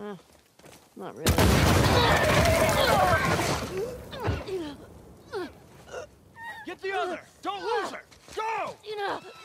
Not really. Get the other! Don't lose her! Go!